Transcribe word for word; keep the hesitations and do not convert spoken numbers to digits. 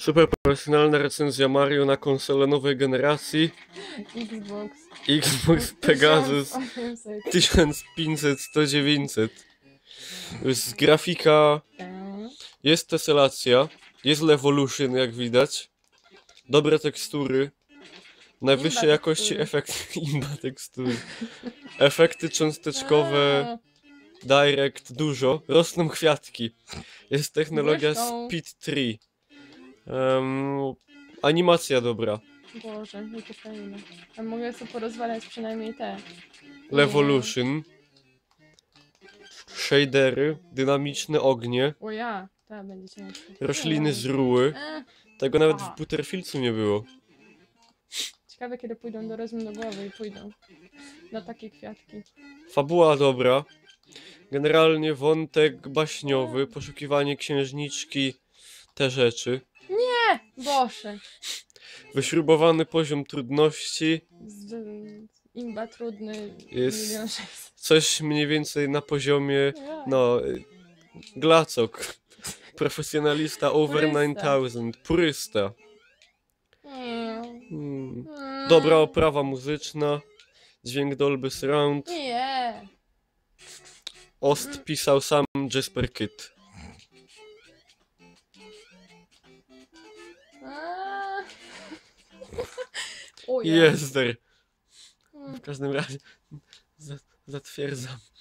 Super profesjonalna recenzja Mario na konsolę nowej generacji. Xbox. Xbox Pegasus tysiąc osiemset. tysiąc pięćset sto dziewięćset. Jest grafika, jest teselacja, jest Levolution jak widać. Dobre tekstury. Najwyższej Imba jakości tekstury. efekty. Imba tekstury. Efekty cząsteczkowe. Direct dużo. Rosną kwiatki. Jest technologia Zresztą- Speed trzy. Um, animacja dobra. Boże, jakie fajne. A mogę sobie porozwalać przynajmniej te. Levolution. Shadery. Dynamiczne ognie. O ja, ta będzie ciężko. Rośliny z ruły. E, Tego nawet Aha. w Butterfieldsu nie było. ciekawe kiedy pójdą do rozum do głowy i pójdą na takie kwiatki. Fabuła dobra. Generalnie wątek baśniowy, poszukiwanie księżniczki, te rzeczy. Nie! Boże! Wyśrubowany poziom trudności. Z, imba trudny. Jest- milion sześćset. Coś mniej więcej na poziomie, Ja. no, y, Glacok. Profesjonalista over Purysta. nine thousand. Purysta. Mm. Hmm. Mm. Dobra oprawa muzyczna. Dźwięk Dolby Surround. Nie! Ost pisał sam Jasper Kidd. A. O ja. Jezder. Mm. W każdym razie za- zatwierdzam.